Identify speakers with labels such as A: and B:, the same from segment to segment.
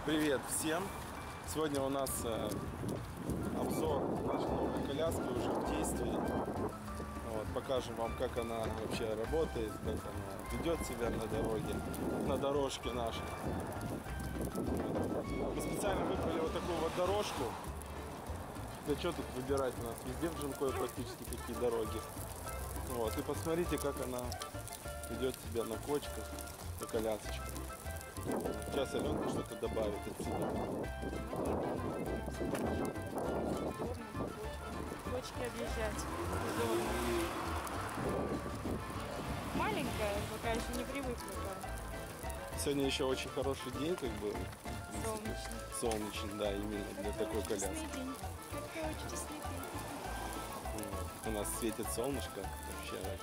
A: Привет всем! Сегодня у нас обзор нашей новой коляски уже в действии. Вот, покажем вам, как она вообще работает, как она ведет себя на дороге, на дорожке нашей. Мы специально выбрали вот такую вот дорожку. Да что тут выбирать, у нас везде в Джанкое практически такие дороги. Вот, и посмотрите, как она ведет себя на кочках, на колясочках. Сейчас Аленка что-то добавит от себя.
B: Кочки объезжать. Маленькая, пока еще не привыкла.
A: Сегодня еще очень хороший день, как бы.
B: Солнечный.
A: Солнечный, да, именно для такой коляски.
B: День. Какой чудесный день.
A: Вот. У нас светит солнышко вообще.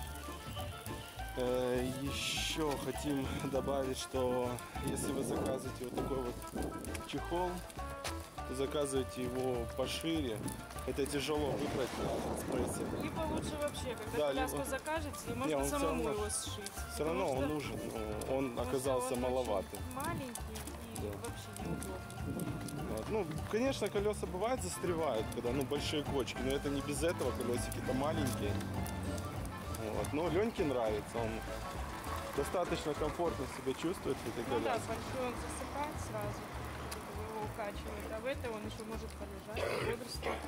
A: Еще хотим добавить, что если вы заказываете вот такой вот чехол, то заказывайте его пошире. Это тяжело выбрать на экспрессе.
B: Либо лучше вообще, когда
A: Да,
B: коляску
A: либо...
B: закажете, можно самому его сшить.
A: Все равно он нужен, но он оказался маловатым.
B: Маленький и вообще неудобный.
A: Вот. Ну, конечно, колеса бывают застревают, когда большие кочки, но это не без этого, колесики-то маленькие. Вот. Но Леньке нравится, он достаточно комфортно себя чувствует в этой коляске.
B: Ну да, большой он засыпает сразу, его укачивает, а в этой он еще может полежать, бодрствовать.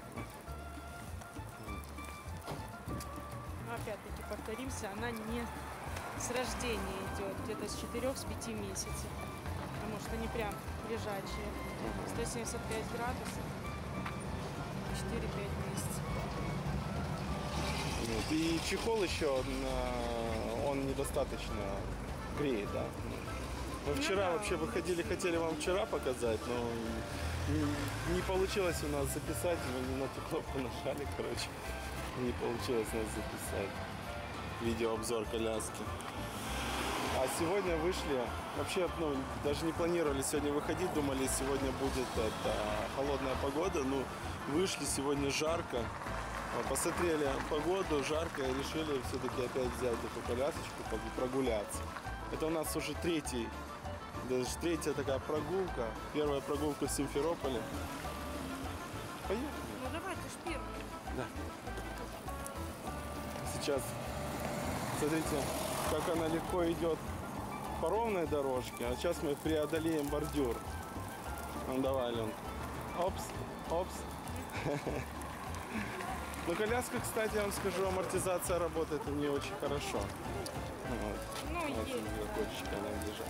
B: Но опять-таки повторимся, она не с рождения идет, где-то с 4-5 месяцев, потому что не прям лежачие. 175 градусов, 4-5 месяцев.
A: И чехол еще, он недостаточно греет, да? Мы вчера вообще выходили, хотели вам вчера показать, но не получилось у нас записать, мы не на ту кнопку нажали, короче, не получилось у нас записать видеообзор коляски. А сегодня вышли, вообще, даже не планировали сегодня выходить, думали, сегодня будет холодная погода, вышли, сегодня жарко. Посмотрели погоду, жарко, и решили все-таки опять взять эту колясочку, прогуляться. Это у нас уже третья такая прогулка. Первая прогулка в Симферополе. Поехали.
B: Ну давай, ты ж первый.
A: Да. Сейчас, смотрите, как она легко идет по ровной дорожке, а сейчас мы преодолеем бордюр. Ну давай, Аленка. Опс, опс. Но коляска, кстати, я вам скажу, амортизация работает не очень хорошо. Вот.
B: Ну, есть.
A: Кочечка она лежит.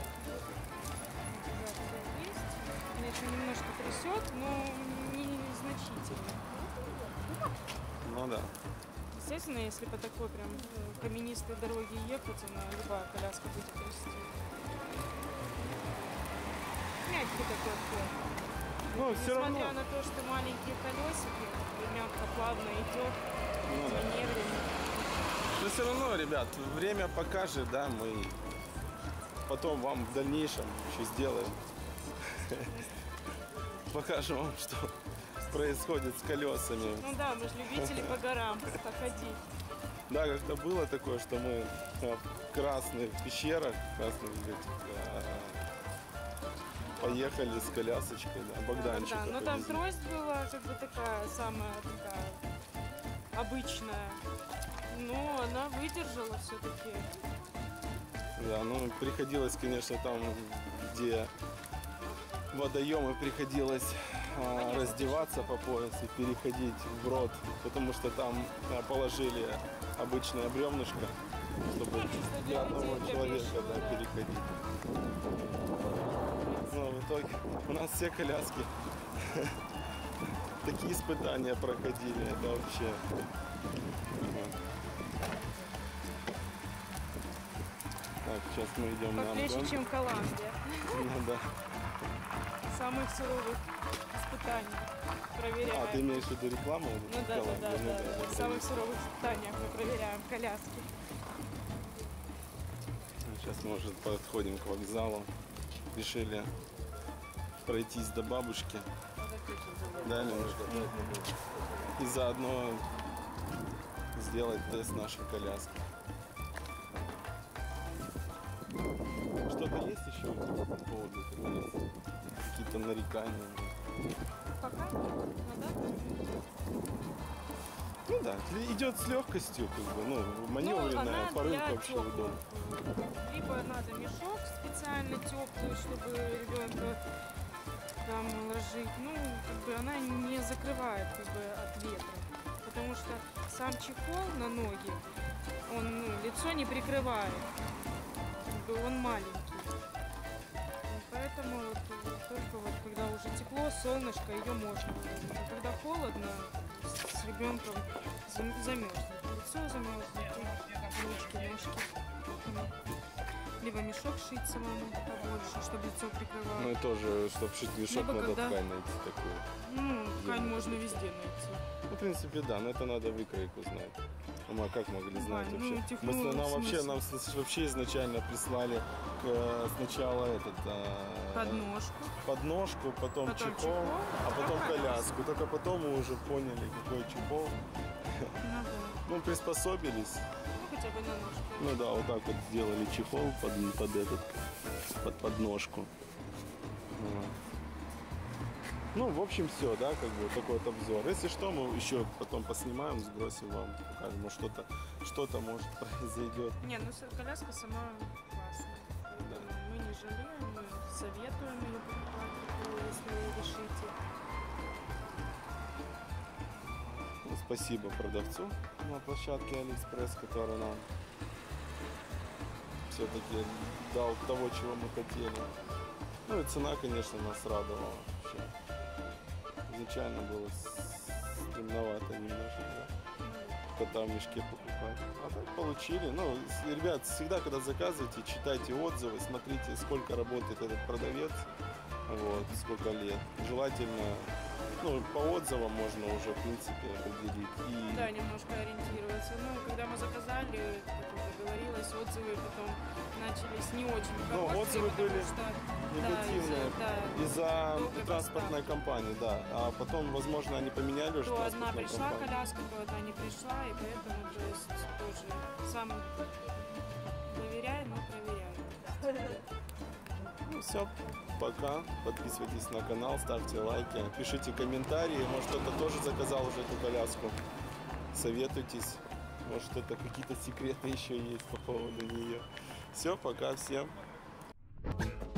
B: Есть. Она еще немножко трясет, но незначительно.
A: Ну да.
B: Естественно, если по такой прям каменистой дороге ехать, она любая коляска будет трясти. Мягкий такой ход.
A: Ну, все равно.
B: Несмотря на то, что маленькие колесики, мягко, плавно идет, маневренно.
A: Но все равно, ребят, время покажет, да, мы потом вам в дальнейшем еще сделаем. Покажем вам, что происходит с колесами.
B: Ну да, мы же любители по горам походить.
A: Да, как-то было такое, что мы в красных пещерах, красных поехали с колясочкой, да, Богданчика.
B: Да, но там трость была как бы такая самая обычная, но она выдержала все-таки.
A: Да, приходилось, конечно, там, где водоемы, приходилось раздеваться по пояс и переходить вброд, потому что там положили обычное бревнышко, чтобы для одного человека переходить. Но в итоге у нас все коляски такие испытания проходили, это вообще. Так, сейчас мы идем на обгон.
B: Поплече, чем Колумбия.
A: Ну да.
B: Самых суровых испытаний проверяем.
A: А, ты имеешь в виду рекламу?
B: Ну да. В самых суровых испытаниях мы проверяем коляски.
A: Сейчас мы уже подходим к вокзалу. Решили пройтись до бабушки. Да, немножко. И заодно сделать тест нашей коляски. что-то есть еще по поводу этого леса? Какие-то нарекания?
B: Пока нет. На данный момент.
A: Ну да, идет с легкостью, как бы, ну, маневренная,
B: Ну,
A: порыв
B: она
A: вообще
B: для
A: удобно.
B: тёплых. Либо надо мешок специально теплый, чтобы ребенка там ложить. Ну, как бы она не закрывает как бы от ветра. Потому что сам чехол на ноги, он лицо не прикрывает. Как бы он маленький. Поэтому вот, только вот когда уже тепло, солнышко, ее можно выложить. А когда холодно, с ребенком замерзнет. Лицо замерзнет, ручки, ножки. Либо мешок шить самому побольше, чтобы лицо прикрывало.
A: Ну и тоже, чтобы шить мешок,
B: Либо
A: надо
B: когда-
A: ткань найти такую.
B: Ну, ткань можно везде найти.
A: Ну, в принципе, да, но это надо выкройку знать. Ну, мы как могли знать
B: ну,
A: вообще?
B: технолог
A: Нам
B: в
A: вообще,
B: смысле?
A: вообще изначально прислали сначала
B: Подножку.
A: подножку, потом чехол,
B: чехол,
A: а потом
B: а
A: коляску. Только потом мы уже поняли, какой чехол.
B: Ну да.
A: Ну, приспособились.
B: Ну, хотя бы на ножку.
A: Ну да, вот так вот сделали чехол под подножку. Вот. Ну, в общем, все, да, как бы такой вот обзор. Если что, мы еще потом поснимаем, сбросим вам, покажем, может, что-то может произойдет.
B: Не, ну коляска сама классная. Поэтому мы не жалеем, мы советуем ее покупать, такую, если вы решите.
A: Ну, спасибо продавцу на площадке Алиэкспресс, который нам все-таки дал того, чего мы хотели. Ну и цена, конечно, нас радовала вообще. Изначально было стремновато немножко, да? Кота в мешке покупать. А так получили. Ну, ребят, всегда, когда заказываете, читайте отзывы, смотрите, сколько работает этот продавец, вот, сколько лет. Желательно, ну, по отзывам можно уже, в принципе, определить. И
B: Да, немножко ориентироваться. Ну, когда мы заказали, как уже говорилось, отзывы потом начались не очень
A: Ну,
B: хорошие,
A: отзывы
B: потому
A: были
B: что,
A: негативные
B: да,
A: из-за
B: долгой
A: транспортной
B: поставки.
A: компании, да. А потом, возможно, они поменяли уже
B: То одна
A: транспортную
B: пришла
A: компанию.
B: коляска, то одна не пришла, и поэтому, то есть, тоже сам доверяй, но проверяй.
A: Ну все, пока. Подписывайтесь на канал, ставьте лайки, пишите комментарии. Может, кто-то тоже заказал уже эту коляску. Советуйтесь. Может, что-то какие-то секреты еще есть по поводу нее. Все, пока всем.